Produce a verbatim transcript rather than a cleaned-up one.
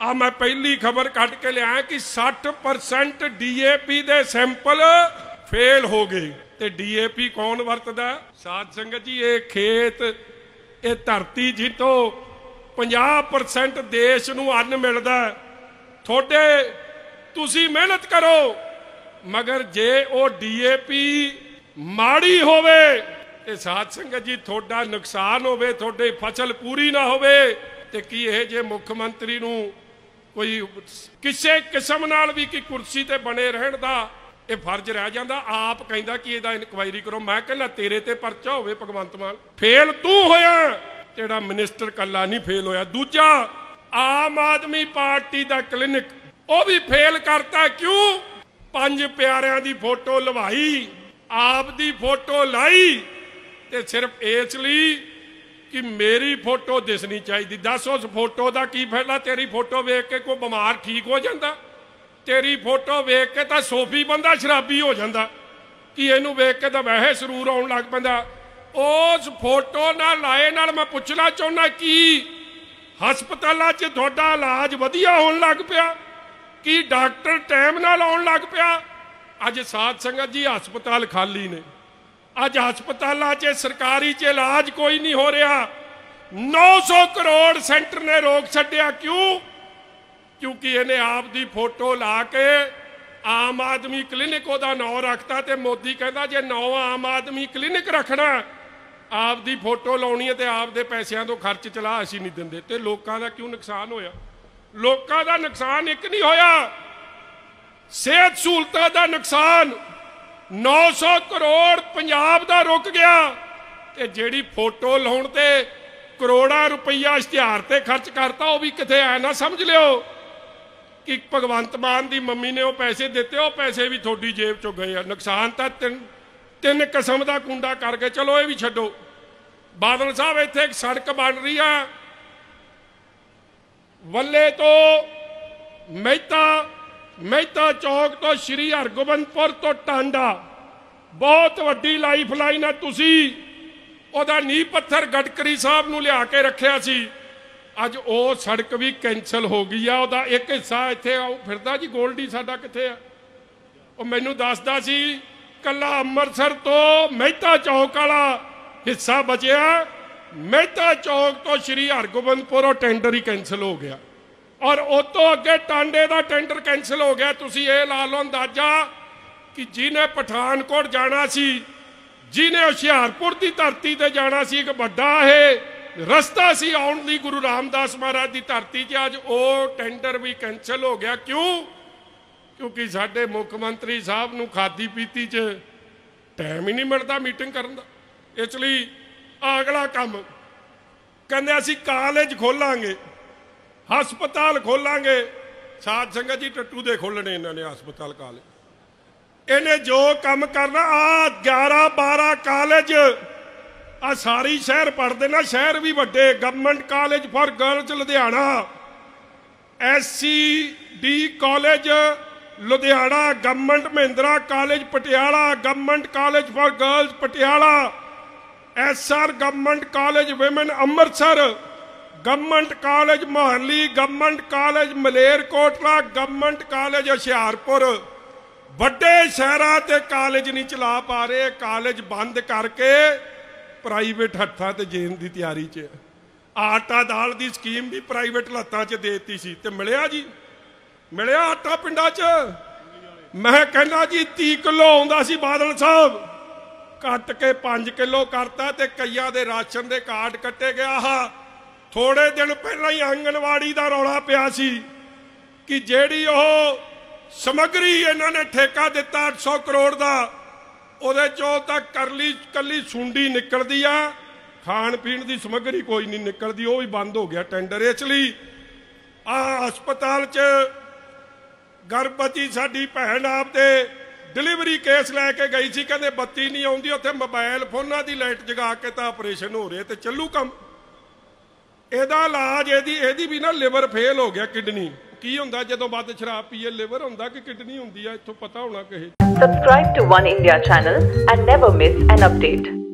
आ मैं पहली खबर कट के लिया कि साठ परसेंट डी ए पी दे सैंपल फेल हो गए। ते डी ए पी कौन वरतदा? साध संगत जी, ये खेत ये धरती जितो पचास परसेंट देश नूं अन्न मिलदा, थोड़े तुसी मेहनत करो, मगर जे वो डी ए पी माड़ी होवे ते साध संगत जी थोड़ा नुकसान होवे, थोड़े फसल पूरी ना होवे ते की ये जे मुख्यमंत्री नूं कोई किसी किस्म नाल भी कि कुर्सी ते बने रहण दा ये फर्ज रह जाता। आप कहता कि इहदा इनक्वायरी करो। मैं कहना तेरे ते परचा होवे भगवंत मान, फेल तू होया, तेरा मिनिस्टर कला नहीं फेल होया। दूजा, आम आदमी पार्टी दा क्लिनिक वो भी फेल करता। क्यों? पंज प्यारियां दी फोटो लवाई, आप दी फोटो लाई ते सिर्फ इसलिए कि मेरी फोटो दिसनी चाहिए। दस उस फोटो का की फायदा? तेरी फोटो वेख के कोई बीमार ठीक हो जाता? तेरी फोटो वेख के तो सोफी बंदा शराबी हो जाता कि इनू वेख के तो वैसे सरूर आउण लग पैंदा। उस फोटो नाल लाए नाल मैं पुछना चाहुंदा कि हस्पतालों च तुहाडा इलाज वधिया होण लग पिया कि डॉक्टर टाइम नाल आउण लग पिया? अज साध संगत जी हस्पताल खाली ने, अज हस्पतालों च सरकारी च इलाज कोई नहीं हो रहा। नौ सौ करोड़ सेंटर ने रोक छड्डिया। क्यों? क्योंकि इन्हें आप दी फोटो ला के आम आदमी क्लिनिक ओदा नाम रखता। तो मोदी कहता जे नौ आम आदमी क्लिनिक रखना, आप दी फोटो लाउणी है तो आप दे पैसों तो खर्च चला असीं नहीं दिंदे। ते लोकां दा क्यों नुकसान होया? लोकां दा नुकसान एक नहीं होया, सेहत सहूलतां दा नुकसान नौ सौ करोड़ पंजाब दा रुक गया। ते जिहड़ी फोटो लाउण ते करोड़ा रुपया इश्तिहार ते खर्च करता, वो भी किते ऐ ना समझ लियो कि भगवंत मान दी मम्मी ने वो पैसे दिते, वो पैसे भी थोड़ी जेब चो गए। नुकसान तो तीन तीन किस्म का कुंडा करके। चलो ये भी छड्डो। बादल साहब इत्थे एक सड़क बन रही है वल्ले तो मेहता मेहता चौक तो श्री हरगोबिंदपुर तो टांडा, बहुत वड्डी लाइफ लाइन है। तुसी ओदा नींह पत्थर गडकरी साहब नूं लिया के रखिया सी, अज वो सड़क भी कैंसल हो गई है। ओदा एक हिस्सा इत्थे फिरदा जी, गोल्डी साडा कित्थे आ? वो मैनूं दसदा सी कला अमृतसर तो मेहता चौक वाला हिस्सा बचिया, मेहता चौक तो श्री हरगोबिंदपुर वो टेंडर ही कैंसल हो गया और उतो अगे टांडे का टेंडर कैंसल हो गया। तुसी ये ला लो अंदाजा कि जिन्हें पठानकोट जाना सी, जिन्हें हुशियारपुर की धरती ते जाना सी, एक बड़ा है रस्ता सी आउण दी गुरु रामदास महाराज की धरती च, अज वो टेंडर भी कैंसल हो गया। क्यों? क्योंकि साडे मुख्यमंत्री साहब नूं खादी पीती च टाइम ही नहीं मिलता मीटिंग करन दा। इसलिए अगला काम कहंदे असीं कॉलेज खोलांगे, हस्पताल खोलांगे। साध संगत जी टट्टू दे खोलने इन्होंने हस्पताल कॉलेज। इन्हें जो काम करना आ ग्यारह बारह कॉलेज आ सारी शहर पढ़ते ना, शहर भी वड्डे। Government college for girls Ludhiana, S C D college Ludhiana, government Mahindra college Patiala, government college for girls Patiala, S R government college women Amritsar, government college Mohali, government college Malerkotla, government college Hoshiarpur. वड्डे शहरां ते कॉलेज नहीं चला पा रहे, कॉलेज बंद करके प्राइवेट हत्थां ते जेन की तैयारी च। आटा दाल की स्कीम भी प्राइवेट हत्थां च देती सी ते मिलिया जी, मिलिया आटा पिंडां च। मैं कहना जी तीह किलो आउंदा सी बादल साहब, कट के पांच किलो करता ते कईयां दे राशन दे कार्ड कट्टे गया। हा थोड़े दिन पहला ही आंगनवाड़ी का रौला पिया सी कि जेड़ी ओह समग्री इन्होंने ठेका दिता अठ सौ करोड़ का, उहदे चों तक करली कली सुंडी निकलती आ, खाण पीण की समग्री कोई नहीं निकलती, वो भी बंद हो गया टेंडर। इसलिए आ हस्पताल च गर्भवती साडी भैन आपदे डिलीवरी केस लैके गई सी, कहते बत्ती नहीं आउंदी, उत्थे मोबाइल फोनां दी लाइट जगा के तो ऑपरेशन हो रहे, तो चलू काम। ਇਹਦਾ इलाज ਇਹਦੀ ਇਹਦੀ भी ना लिवर फेल हो गया, किडनी की ਹੁੰਦਾ ਜਦੋਂ ਵੱਧ ਸ਼ਰਾਬ ਪੀਏ लिवर ਹੁੰਦਾ कि किडनी ਹੁੰਦੀ ਆ, ਇੱਥੋਂ ਪਤਾ ਹੋਣਾ ਕਿਸੇ। Subscribe to One India channel and never miss an update.